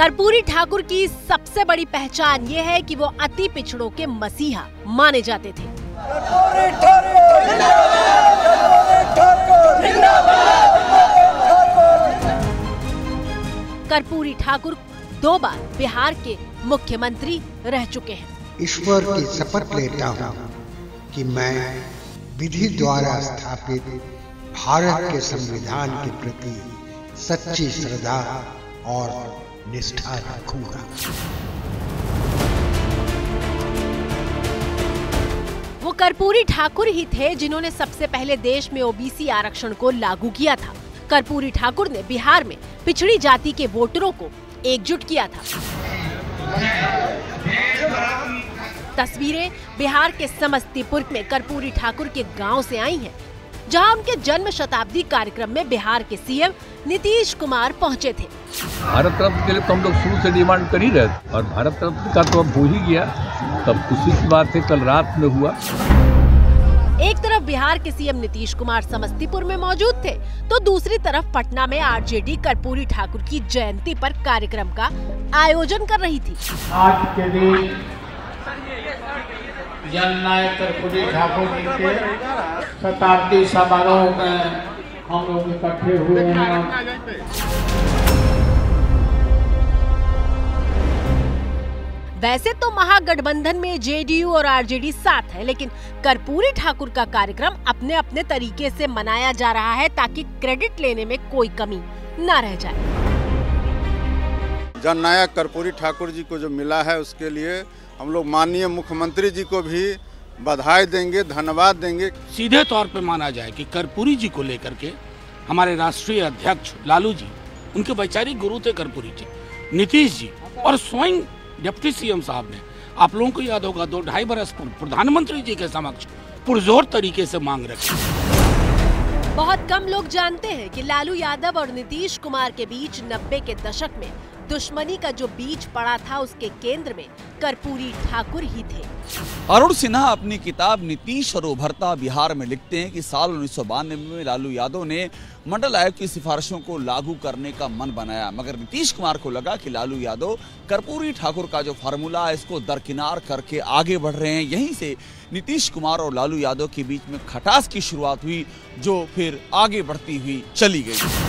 कर्पूरी ठाकुर की सबसे बड़ी पहचान ये है कि वो अति पिछड़ों के मसीहा माने जाते थे। कर्पूरी ठाकुर 2 बार बिहार के मुख्यमंत्री रह चुके हैं। ईश्वर की शपथ लेता हूँ कि मैं विधि द्वारा स्थापित भारत के संविधान के प्रति सच्ची श्रद्धा और निष्ठा रखूंगा। वो कर्पूरी ठाकुर ही थे जिन्होंने सबसे पहले देश में ओबीसी आरक्षण को लागू किया था। कर्पूरी ठाकुर ने बिहार में पिछड़ी जाति के वोटरों को एकजुट किया था। तस्वीरें बिहार के समस्तीपुर में कर्पूरी ठाकुर के गांव से आई हैं, जहां उनके जन्म शताब्दी कार्यक्रम में बिहार के सीएम नीतीश कुमार पहुंचे थे। भारत रत्न के लिए तो हम लोग शुरू से डिमांड कर ही रहे थे और भारत रत्न का तो अब हो ही गया। तब खुशी की बात है, कल रात में हुआ। एक तरफ बिहार के सीएम नीतीश कुमार समस्तीपुर में मौजूद थे, तो दूसरी तरफ पटना में आरजेडी कर्पूरी ठाकुर की जयंती पर कार्यक्रम का आयोजन कर रही थी। आज के दिन जननायक कर्पूरी ठाकुर जी के शताब्दी समारोह में हम लोग इकट्ठे हुए हैं। वैसे तो महागठबंधन में जेडीयू और आरजेडी साथ है, लेकिन कर्पूरी ठाकुर का कार्यक्रम अपने अपने तरीके से मनाया जा रहा है ताकि क्रेडिट लेने में कोई कमी न रह जाए। जननायक कर्पूरी ठाकुर जी को जो मिला है उसके लिए हम लोग माननीय मुख्यमंत्री जी को भी बधाई देंगे, धन्यवाद देंगे। सीधे तौर पे माना जाए कि कर्पूरी जी को लेकर के हमारे राष्ट्रीय अध्यक्ष लालू जी, उनके वैचारिक गुरु थे कर्पूरी जी, नीतीश जी और स्वयं डिप्टी सीएम साहब ने, आप लोगों को याद होगा, 2-2.5 बरस पूर्व प्रधानमंत्री जी के समक्ष पुरजोर तरीके से मांग रखी। बहुत कम लोग जानते हैं कि लालू यादव और नीतीश कुमार के बीच 90 के दशक में दुश्मनी का जो बीज पड़ा था, उसके केंद्र में कर्पूरी ठाकुर ही थे। अरुण सिन्हा अपनी किताब नीतीश और उभरता बिहार में लिखते हैं कि साल 1992 में लालू यादव ने मंडल आयोग की सिफारिशों को लागू करने का मन बनाया, मगर नीतीश कुमार को लगा कि लालू यादव कर्पूरी ठाकुर का जो फार्मूला है इसको दरकिनार करके आगे बढ़ रहे हैं। यहीं से नीतीश कुमार और लालू यादव के बीच में खटास की शुरुआत हुई, जो फिर आगे बढ़ती हुई चली गई।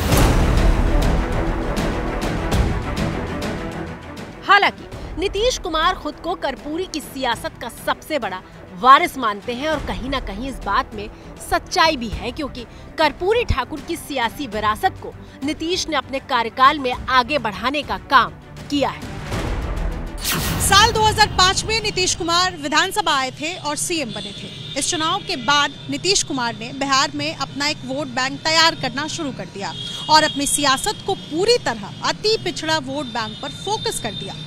हालांकि नीतीश कुमार खुद को कर्पूरी की सियासत का सबसे बड़ा वारिस मानते हैं और कहीं ना कहीं इस बात में सच्चाई भी है, क्योंकि कर्पूरी ठाकुर की सियासी विरासत को नीतीश ने अपने कार्यकाल में आगे बढ़ाने का काम किया है। साल 2005 में नीतीश कुमार विधानसभा आए थे और सीएम बने थे। इस चुनाव के बाद नीतीश कुमार ने बिहार में अपना एक वोट बैंक तैयार करना शुरू कर दिया और अपनी सियासत को पूरी तरह अति पिछड़ा वोट बैंक पर फोकस कर दिया।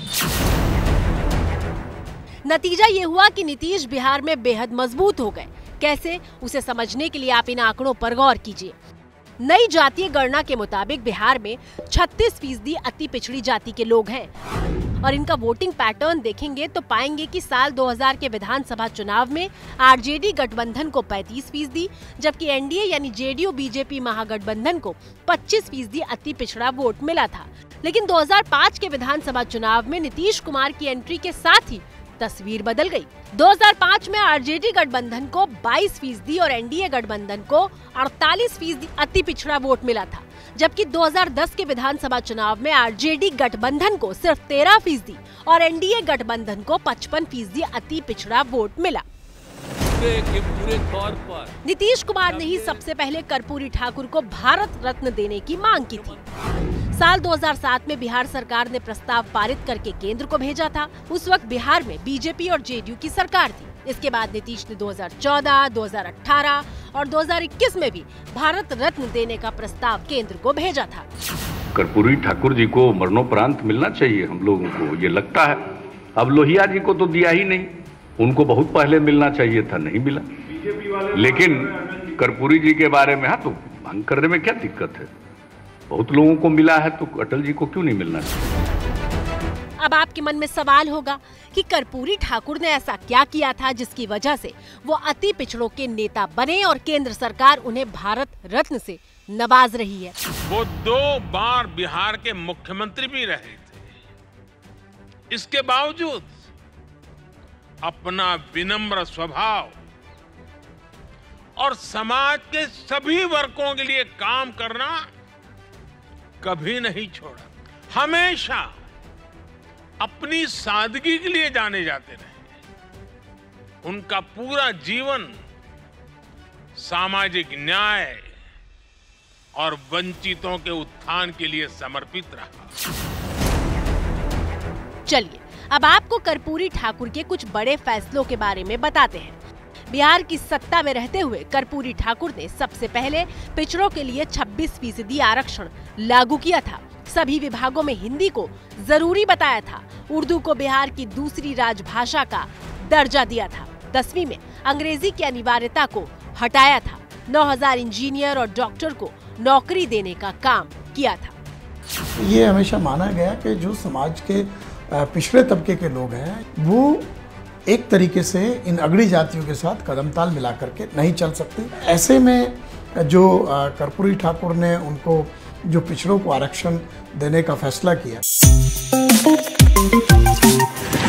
नतीजा ये हुआ कि नीतीश बिहार में बेहद मजबूत हो गए। कैसे, उसे समझने के लिए आप इन आंकड़ों पर गौर कीजिए। नई जातीय गणना के मुताबिक बिहार में 36% अति पिछड़ी जाति के लोग हैं और इनका वोटिंग पैटर्न देखेंगे तो पाएंगे कि साल 2000 के विधानसभा चुनाव में आरजेडी गठबंधन को 35%, जबकि एनडीए यानी जेडीयू बीजेपी महागठबंधन को 25% अति पिछड़ा वोट मिला था। लेकिन 2005 के विधानसभा चुनाव में नीतीश कुमार की एंट्री के साथ ही तस्वीर बदल गई। 2005 में आरजेडी गठबंधन को 22% और एनडीए गठबंधन को 48% अति पिछड़ा वोट मिला था, जबकि 2010 के विधानसभा चुनाव में आरजेडी गठबंधन को सिर्फ 13% और एनडीए गठबंधन को 55% अति पिछड़ा वोट मिला। पूरे तौर पर नीतीश कुमार ने ही सबसे पहले कर्पूरी ठाकुर को भारत रत्न देने की मांग की थी। साल 2007 में बिहार सरकार ने प्रस्ताव पारित करके केंद्र को भेजा था। उस वक्त बिहार में बीजेपी और जेडीयू की सरकार थी। इसके बाद नीतीश ने 2014, 2018 और 2021 में भी भारत रत्न देने का प्रस्ताव केंद्र को भेजा था। कर्पूरी ठाकुर जी को मरणोपरांत मिलना चाहिए, हम लोगों को ये लगता है। अब लोहिया जी को तो दिया ही नहीं, उनको बहुत पहले मिलना चाहिए था, नहीं मिला। लेकिन कर्पूरी जी के बारे में, हाँ, तो मांग करने में क्या दिक्कत है? बहुत लोगों को मिला है तो अटल जी को क्यों नहीं मिलना चाहिए? अब आपके मन में सवाल होगा कि कर्पूरी ठाकुर ने ऐसा क्या किया था जिसकी वजह से वो अति पिछड़ों के नेता बने और केंद्र सरकार उन्हें भारत रत्न से नवाज रही है। वो 2 बार बिहार के मुख्यमंत्री भी रहे थे। इसके बावजूद अपना विनम्र स्वभाव और समाज के सभी वर्गों के लिए काम करना कभी नहीं छोड़ा। हमेशा अपनी सादगी के लिए जाने जाते रहे। उनका पूरा जीवन सामाजिक न्याय और वंचितों के उत्थान के लिए समर्पित रहा। चलिए अब आपको कर्पूरी ठाकुर के कुछ बड़े फैसलों के बारे में बताते हैं। बिहार की सत्ता में रहते हुए कर्पूरी ठाकुर ने सबसे पहले पिछड़ों के लिए 26% आरक्षण लागू किया था। सभी विभागों में हिंदी को जरूरी बताया था। उर्दू को बिहार की दूसरी राजभाषा का दर्जा दिया था। 10वीं में अंग्रेजी की अनिवार्यता को हटाया था। 9000 इंजीनियर और डॉक्टर को नौकरी देने का काम किया था। ये हमेशा माना गया कि जो समाज के पिछड़े तबके के लोग हैं वो एक तरीके से इन अगड़ी जातियों के साथ कदम ताल मिला करके नहीं चल सकते। ऐसे में जो कर्पूरी ठाकुर ने उनको जो पिछड़ों को आरक्षण देने का फैसला किया